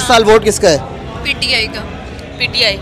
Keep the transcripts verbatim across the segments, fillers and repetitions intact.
इस साल वोट किसका है? पीटीआई का। पीटीआई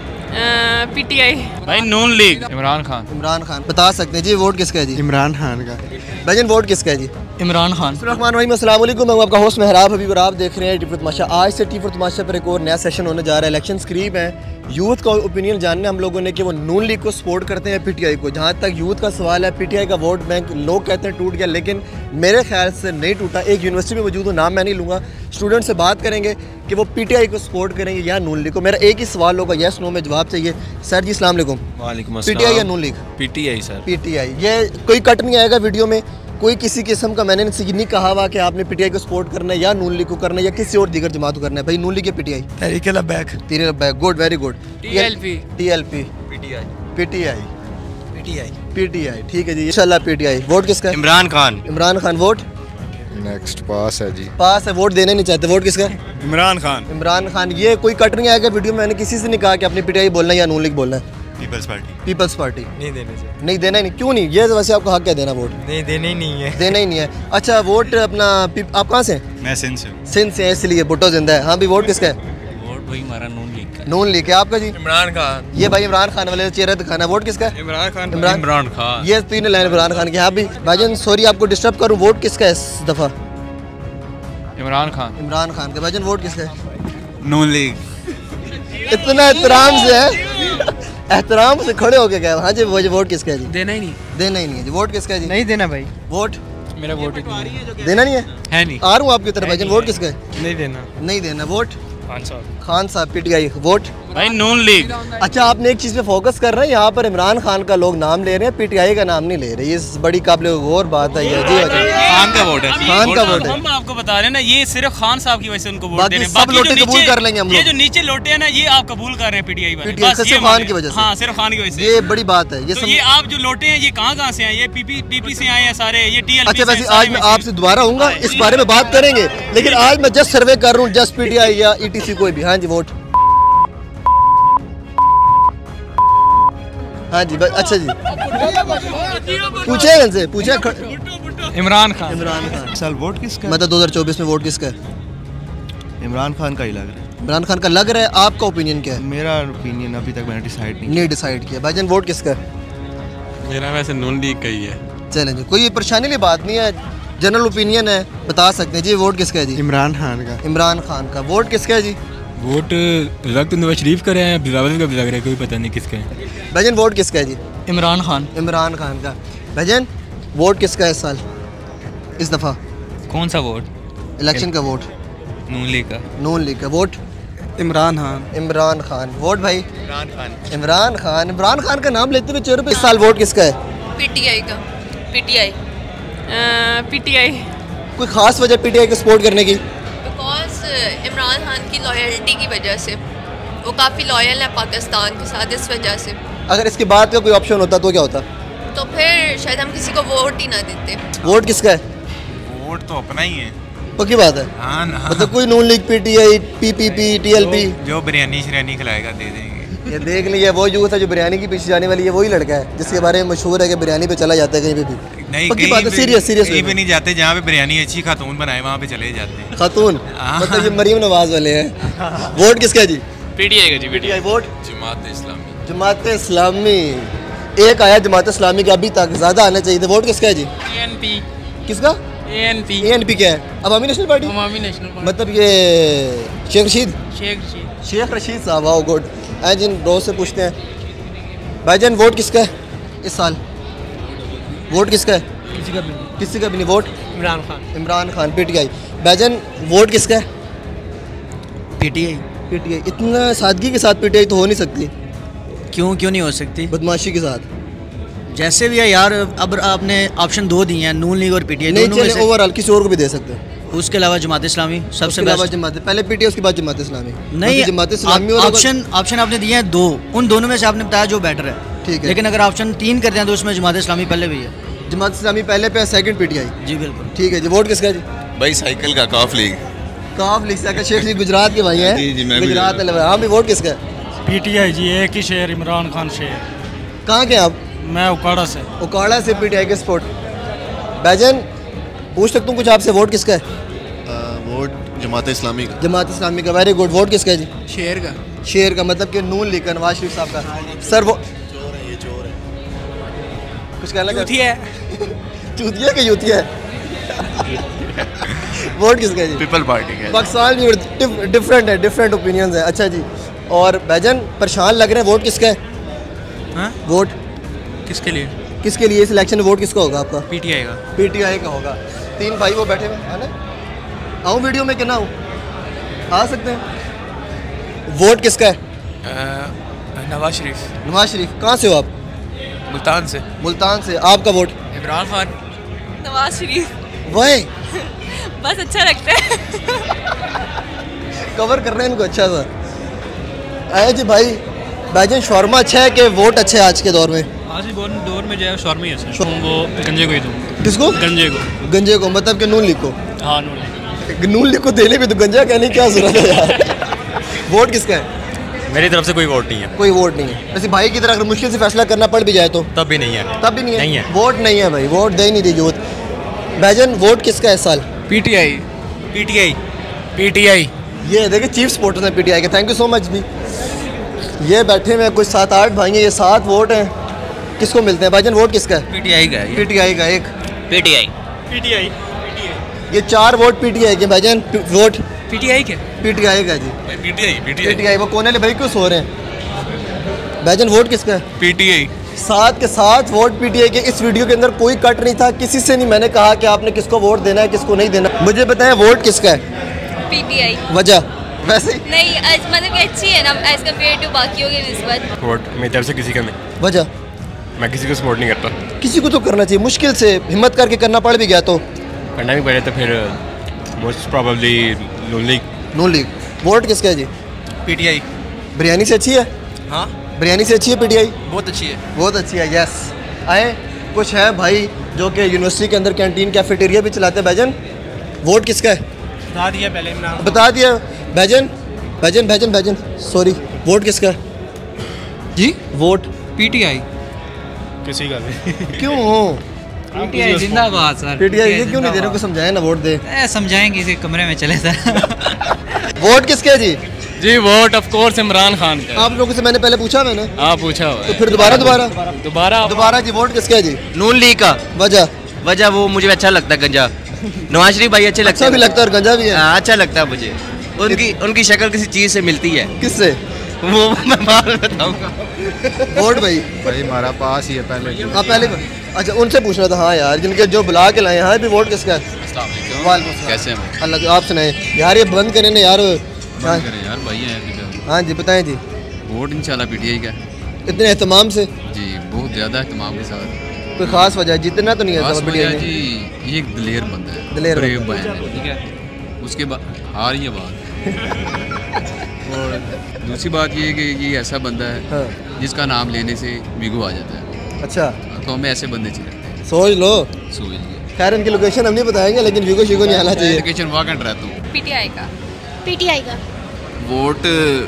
पीटीआई भाई नून लीग। इमरान खान। इमरान खान। बता सकते हैं जी वोट किसका है जी? इमरान खान का। भाईजान वोट किसका है जी? इमरान खान। अस्सलाम वालेकुम, मैं आपका होस्ट मेहराब हबीब और आप देख रहे हैं टी फॉर तमाशा। आज से टी फॉर तमाशा पर एक और नया सेशन होने जा रहा है। इलेक्शंस करीब हैं, यूथ का ओपिनियन जानने हम लोगों ने कि वो नून लीग को सपोर्ट करते हैं पीटीआई को। जहाँ तक यूथ का सवाल है, पीटीआई का वोट बैंक लोग कहते हैं टूट गया, लेकिन मेरे ख्याल से नहीं टूटा। एक यूनिवर्सिटी में मौजूद हूँ, नाम मैं नहीं लूँगा, स्टूडेंट से बात करेंगे कि वो पीटीआई को सपोर्ट करेंगे या नून लीग को। मेरा एक ही सवाल होगा, येस नो में जवाब चाहिए। सर जी अस्सलाम वालेकुम। वालेकुम अस्सलाम। पीटीआई या Noon league? PTI sir. PTI. ये कोई कट नहीं आएगा वीडियो में, कोई किसी किस्म का मैंने नहीं कहा हुआ कि आपने पीटीआई को सपोर्ट करना है या नून लीग को करना है या किसी और दीगर जमात को करना है। भाई नून लीग या PTI? Tehreek Labbaik. Tehreek Labbaik, good, very good. TLP. TLP. PTI. PTI. PTI. PTI, ठीक है जी, इंशाल्लाह पीटीआई। वोट किसका है? इमरान खान। इमरान खान। वोट नेक्स्ट पास है जी। पास है, वोट देने नहीं चाहते। वोट किसका है? इमरान खान। इमरान खान। ये कोई कट नहीं आएगा वीडियो में, मैंने किसी से नहीं कहा कि अपनी पीटीआई बोलना है या नून लीग बोलना है। Peoples party. Peoples party. नहीं देने से। नहीं देना ही नहीं, क्यों नहीं? ये वैसे आपका हक है देना वोट। नहीं देने ही नहीं है। देना ही नहीं है। अच्छा वोट अपना, आप कहाँ से हैं? मैं सिंध से हूँ। सिंध से हैं, इसलिए भुट्टो जिंदा है। हाँ भी, वोट किसका है? वोट भाई हमारा नून लीग का। नून लीग है। आपका जी? इमरान खान। ये भाई इमरान खान वाले चेहरा दिखाना। वोट किसका है? इमरान खान। इमरान इमरान खान। ये तीन लाइन इमरान खान की। हाँ भी भाईजान सॉरी आपको डिस्टर्ब करूँ, वोट किसका है इस दफ़ा? इमरान खान। इमरान खान का। भाईजान वोट किसका है? नून लीग। इतना एहतराम से है, एहतराम से खड़े होके गए। हाँ जी, वो वोट किसका है जी? देना ही नहीं। देना ही नहीं है जी। वोट किसका है जी? नहीं देना भाई। वोट मेरा वोट ही देना नहीं है। है नहीं। आ रहा हूँ आपकी तरफ। भाईजान वोट किसका है? नहीं देना। नहीं देना। वोट खान साहब। खान साहब। पीटीआई। वोट भाई नून लीग। अच्छा, आपने एक चीज़ पे फोकस कर रहे हैं, यहाँ पर इमरान खान का लोग नाम ले रहे हैं, पीटीआई का नाम नहीं ले रहे। ये बड़ी काबिल गौर बात है ये। जी खान का वोट है। खान का वोट है। हम आपको बता रहे हैं ना, ये सिर्फ खान साहब की वजह से उनको वोट बाकी दे रहे हैं। सब लोटे कबूल कर लेंगे हम ये लोग। जो नीचे लोटे हैं ना, ये आप कबूल कर रहे हैं पीटीआई वाले। पीटीआई बस सिर्फ ये खान मान की वजह से। हाँ, सिर्फ खान की वजह से। ये बड़ी बात है। ये तो सब ये आप जो लोटे हैं, ये कहाँ कहाँ से हैं? ये पीपी पीपी से आए हैं सारे, ये टीएलपी। अच्छा वैसे आज मैं आपसे दोबारा आऊँगा, इस बारे में बात करेंगे, लेकिन आज मैं जस्ट सर्वे कर रहा हूँ, जस्ट पीटीआई या ईटीसी कोई भी। हाँ जी, वोट। हाँ जी, अच्छा जी, पूछे इनसे, पूछे। इमरान खान। इमरान खान। साल वोट किसका? मतलब दो हज़ार चौबीस में वोट किसका है? इमरान खान का ही लग रहा है। इमरान खान का लग रहा है। आपका ओपिनियन क्या है? मेरा ओपिनियन अभी तक मैंने डिसाइड नहीं नहीं डिसाइड किया। भाईजान वोट किसका है? मेरा वैसे नून लीग का ही है। चलें जी, कोई परेशानी वाली बात नहीं है, जनरल ओपिनियन है, बता सकते हैं जी। वोट किसका है जी? इमरान खान का। इमरान खान का। वोट किसका है जी? वोट लग तो नवाज शरीफ का है, बिलावल का भी लग रहा है, कोई पता नहीं किसका है। भाईजान वोट किसका है जी? इमरान खान। इमरान खान का। भाईजान वोट किसका है इस साल, इस दफ़ा कौन सा वोट? इलेक्शन का वोट? नून लीग का। नून लीग का। वोट इमरान खान। इमरान खान। वोट भाई? इमरान खान। इमरान खान। इमरान खान का नाम लेते हुए चेहरे पे। इस साल वोट किसका है? पीटीआई का। पीटीआई पीटीआई कोई खास वजह पीटीआई को सपोर्ट करने की? बिकॉज इमरान खान की लॉयल्टी की वजह से, वो काफ़ी लॉयल है पाकिस्तान के साथ, इस वजह से। अगर इसके बाद का कोई ऑप्शन होता तो क्या होता? तो फिर शायद हम किसी को वोट ही ना देते। वोट किसका है? वोट तो अपना ही है। पक्की बात है। हाँ ना। मतलब कोई Noon league, PTI, PPP, TLP? जो बिरयानी शरियानी खिलाएगा दे देंगे। ये देख लीजिए, वो यूथ है जो बिरयानी के पीछे जाने वाली है, वही लड़का है जिसके बारे में मशहूर है कि बिरयानी पे चला जाता है कहीं पे भी। नहीं, पक्की बात है। सीरियस सीरियस कहीं पे नहीं जाते, जहाँ पे बिरयानी अच्छी खातून बनाए वहाँ पे चले जाते हैं। खातून मतलब ये मरीम नवाज वाले हैं। वोट किसका है जी? पीटीआई का जी। पीटीआई। वोट जमात इस्लामी। जमात इस्लामी। एक आया जमात इस्लामी का, अभी तक ज्यादा आना चाहिए था। वोट किसका है जी? एएनपी। किसका? एएनपी। एएनपी क्या है? Awami national party. Awami national party. मतलब ये शेख रशीद। शेख रशीद। शेख रशीद साहब। आओ गुड। आज जिन रोज से पूछते हैं, भाईजान वोट किसका है इस साल? वोट किसका है? किसी का भी नहीं। किसी का भी नहीं। वोट इमरान खान। इमरान खान। पीटीआई। भाईजान वोट किसका है? पीटीआई। पीटीआई। इतना सादगी के साथ पीटीआई तो हो नहीं सकती। क्यों क्यों नहीं हो सकती? बदमाशी के साथ। जैसे भी है यार, अब आपने ऑप्शन दो दिए हैं, नून लीग और पीटीआई। नहीं चले, ओवरऑल किसी और को भी दे सकते हैं। उसके अलावा जमात इस्लामी सबसे बेस्ट। जमात पहले पीटीआई, उसके बाद जमात इस्लामी। नहीं, जमात इस्लामी ऑप्शन ऑप्शन आपने दिए हैं दो, उन दोनों में से आपने बताया जो बेटर है। ठीक है, लेकिन अगर ऑप्शन तीन करते हैं तो उसमें जमात इस्लामी पहले भी है। जमात इस्लामी पहले पे, सेकंड पीटीआई। जी बिल्कुल। ठीक है जी। वोट किसका जी? भाई साइकिल का काफ लीग। काफ लीग से शेख जी गुजरात के भाई हैं। जी जी, मैं गुजरात वाले। हाँ भी, वोट किसका है? पीटीआई जी। एक ही शेर, इमरान खान शेर। कहाँ के आप? मैं उकाड़ा से। उकाड़ा से पीटीआई के सपोर्ट। भाईजान पूछ सकता हूँ कुछ आपसे, वोट किसका है? वोट जमात इस्लामी का। जमात इस्लामी का, वेरी गुड। वोट किसका है जी? शेर का। शेर का, मतलब कि नून लीग का, नवाज शरीफ साहब का। सर वो कुछ कहना यूथिया है। चूतिया के यूतिया है। वोट किसका है जी? पीपल पार्टी का। पाकिस्तान में डिफरेंट है, डिफरेंट ओपिनियंस है। अच्छा जी, और भाईजान परेशान लग रहे हैं, वोट किसका है? हाँ? वोट किसके लिए? किसके लिए इस इलेक्शन में वोट किसका होगा आपका? पीटीआई का। पीटीआई का होगा। तीन भाई वो बैठे हुए हैं ना, आऊँ वीडियो में कि ना आऊँ? आ सकते हैं। वोट किसका है? नवाज शरीफ। नवाज शरीफ। कहाँ से हो आप? मुल्तान से। मुल्तान से। आपका वोट? इमरान खान। नवाज शरीफ। वही बस अच्छा लगता है। कवर कर रहे हैं इनको अच्छा सा। आए जी भाई, भाईजान शौरमा अच्छा है कि वोट अच्छा है आज के दौर में? आज ही दौर में जो है शौरमा ही अच्छा है। वो गंजे को ही दूँ। किसको? गंजे को। गंजे को, मतलब कि नून लीग को? हाँ, नून लीग। नून लीग को देने पे तो गंजा कहने की क्या जरूरत है यार। वोट किसका है? मेरी तरफ से कोई वोट नहीं है। कोई वोट नहीं है। वैसे भाई की तरह अगर मुश्किल से फैसला करना पड़ भी जाए तो? तब भी नहीं है। तब भी नहीं है? नहीं है। वोट नहीं है भाई, वोट दे ही नहीं रही यूथ। भाईजान वोट किसका है इस साल? पीटीआई। पीटीआई। पीटीआई। ये देखिए चीफ सपोर्टर हैं पीटीआई के, थैंक यू सो मच भी। ये बैठे हुए कुछ सात आठ भाई हैं, ये सात वोट हैं, किसको मिलते हैं? भाईजान वोट किसका है? पीटीआई का है। पीटीआई का एक। पीटीआई। पीटीआई। ये चार वोट पीटीआई के। भाईजान वोट पीटीआई के। पीटीआई का जी। पीटीआई। पीटीआई। वो कोने वाले भाई क्यों सो रहे हैं? भाईजान वोट किसका है? पीटीआई। सात के सात वोट पीटीआई के। इस वीडियो के अंदर कोई कट नहीं था, किसी से नहीं मैंने कहा कि आपने किसको वोट देना है किसको नहीं देना। मुझे बताएं वोट किसका है? पीटीआई। वजह? वैसे ही नहीं, आज मतलब कि अच्छी है ना एज कम्पेयर टू बाकियों की निस्बत। वोट मेरी तरफ से किसी का नहीं। वजह? मैं किसी को सपोर्ट नहीं करता। किसी को तो करना चाहिए, मुश्किल से हिम्मत करके करना पड़ भी गया तो करना भी पड़े तो फिर most probably Noon league. Noon league. Vote किसका है जी? पीटीआई। बिरयानी से अच्छी है? हाँ, बिरयानी से अच्छी है पीटीआई? बहुत अच्छी है। बहुत अच्छी है, यस। आए कुछ है भाई जो कि यूनिवर्सिटी के अंदर कैंटीन कैफेटेरिया भी चलाते हैं। भाईजान वोट किसका है? बता दिया पहले इमरान। बता दिया। भाईजान भाईजान भाईजान भाईजान सॉरी, वोट किसका है जी? वोट? पीटीआई। किसी का भी। क्यों हो? पीटीआई जिंदाबाद सर। पीटीआई ये क्यों नहीं दे रहे? को समझाए ना, वोट दे। ए, समझाएंगे, इसे कमरे में चले सर। वोट किसके है जी? जी vote of course Imran Khan का। आप लोगों से मैंने पहले पूछा मैंने। हाँ पूछा हुआ तो फिर दोबारा दोबारा दोबारा दोबारा जी वोट किसके है जी? नून लीग का। वजह? वजह वो मुझे अच्छा लगता है गंजा। नवाज शरीफ भाई अच्छे लगते अच्छा हैं। भी लगता है और गंजा भी है। हाँ, अच्छा लगता है मुझे। उनकी उनकी शक्ल किसी चीज़ से मिलती है। किससे? वो मैं बाद में बताऊंगा। वोट भाई भाई हमारा पास ही है पहले। हाँ पहले। अच्छा उनसे पूछना था। हाँ यार, जिनके जो बुला के लाए यहाँ भी वोट किसका है? कैसे हैं? अल्लाह आप सुनाए यार, ये बंद करें ना यार। हाँ करें यार भाई हैं अभी तो। हाँ जी बताएं जी। वोट इंशाल्लाह पीटीआई का। इतने एहतमाम से? जी बहुत ज़्यादा एहतमाम के साथ। कोई खास वजह? जितना तो नहीं है खास पीटीआई वजह में। जी, ये एक दलेर बंदा है। दलेर ब्रेव बंदा। बहन है, ठीक है। उसके बाद हार ये बात। और दूसरी बात ये है कि ये ऐसा बंदा है हाँ। जिसका नाम लेने से वीगो आ जाता है। अच्छा तो हमें ऐसे बंदे चाहिए रहते हैं। सोच लो। सोच लिए। खैर इनकी लोकेशन हम नहीं बताएंगे, लेकिन वीगो शिगो नहीं आना चाहिए। लोकेशन वाकंड रहता हूँ। पीटीआई का। पीटीआई का। वोट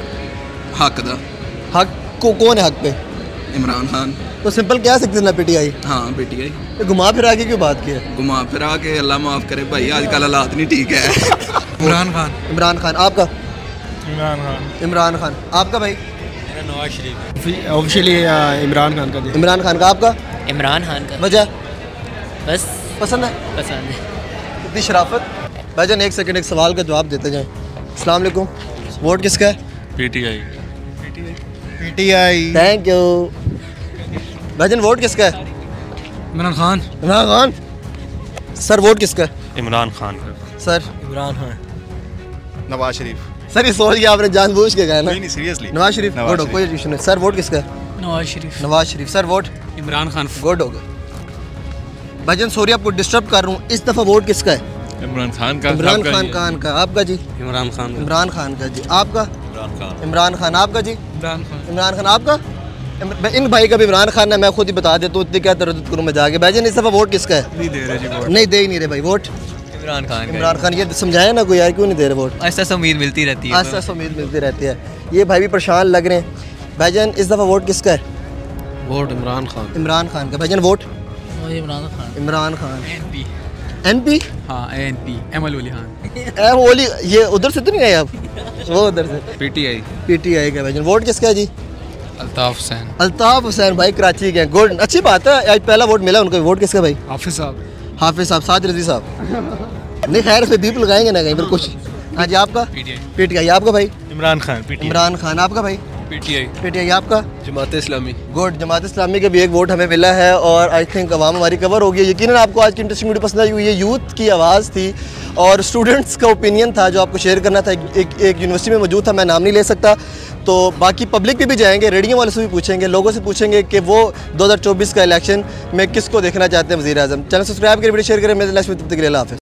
हक दा। हक को कौन है हक पे? इमरान खान। तो सिंपल कह सकते ना पीटीआई। हाँ पीटीआई। तो घुमा फिरा के क्यों बात की है? घुमा फिरा के अल्लाह माफ करे भाई, आजकल हालात नहीं ठीक है। इमरान खान। इमरान खान। आपका? इमरान खान। इमरान खान। आपका भाई? नवाज शरीफ। ऑफिशियली इमरान खान का। इमरान खान का। आपका? इमरान खान का। वजह? बस पसंद है। पसंद है। इतनी शराफत। भाईजान एक सेकंड एक सवाल का जवाब देते जाएं। अस्सलाम वालेकुम। वोट किसका है? पीटीआई। पीटीआई। Thank you. भाईजान वोट किसका है? इमरान खान। इमरान खान। सर वोट किसका है? इमरान खान का। सर? इमरान खान। नवाज शरीफ। सर ये सोच के आपने जानबूझ के गया ना? नहीं सीरियसली। नवाज शरीफ। गुड हो, कोई इशू नहीं। सर वोट किसका है? Nawaz Sharif. Nawaz Sharif. Sir vote? Imran Khan. Good हो गए। भाईजान सॉरी आपको डिस्टर्ब कर रहा हूँ, इस दफ़ा वोट किसका है? इमरान खान का। इमरान खान खान का। आपका जी? इमरान खान। इमरान खान का जी। आपका? इमरान खान। आपका जी? इमरान खान। इमरान खान। आपका? इन भाई का भी इमरान खान है, मैं खुद ही बता देता हूँ, इतनी क्या तरद्दुद करूँ मैं जाके। भाईजान इस दफ़ा वोट किसका है? नहीं दे रहे जी वोट। नहीं दे ही नहीं रहे भाई वोट। इमरान खान। इमरान खान। ये समझाया ना कोई यार, क्यों नहीं दे रहे वोट? ऐसा से उम्मीद मिलती रहती है। ऐसा से उम्मीद मिलती रहती है। ये भाई भी परेशान लग रहे हैं। भाईजान इस दफ़ा वोट किसका है? वोट इमरान खान। इमरान खान का। भाईजान vote? Imran Khan. Imran Khan. NP. NP? हाँ एनपी एमल वली खान। ए, वो वाली ये उधर से तो नहीं आए आप? वो उधर से पीटीआई। पीटीआई का भाईजान। वोट किसका है जी? अल्ताफ हुसैन। अल्ताफ हुसैन भाई कराची के, गुड, अच्छी बात है, आज पहला वोट मिला उनको। वोट किसका भाई? हाफिज साहब। हाफिज साहब, साद रजी साहब। नहीं खैर, इस पे बीप लगाएंगे ना कहीं पर कुछ। हाँ जी, आपका? पीटीआई। आपका भाई? इमरान खान। इमरान खान। आपका भाई? पीटीआई। पीटीआई। आपका? जमात इस्लामी। गुड, जमात इस्लामी का भी एक वोट हमें मिला है और आई थिंक अवाम हमारी कवर हो गई है। यकीनन आपको आज की इंटरेस्टिंग वीडियो पसंद आई हुई है। यूथ की आवाज़ थी और स्टूडेंट्स का ओपिनियन था जो आपको शेयर करना था। एक, एक, एक यूनिवर्सिटी में मौजूद था, मैं नाम नहीं ले सकता। तो बाकी पब्लिक पे भी जाएंगे, रेडियो वाले से भी पूछेंगे, लोगों से पूछेंगे कि वो दो हज़ार चौबीस का इलेक्शन में किसको देखना चाहते हैं वज़ीर आज़म। चैनल सब्सक्राइब करें, वीडियो शेयर करें। मेरे लास्ट में तब तक के लिए अल्लाह हाफ़िज़।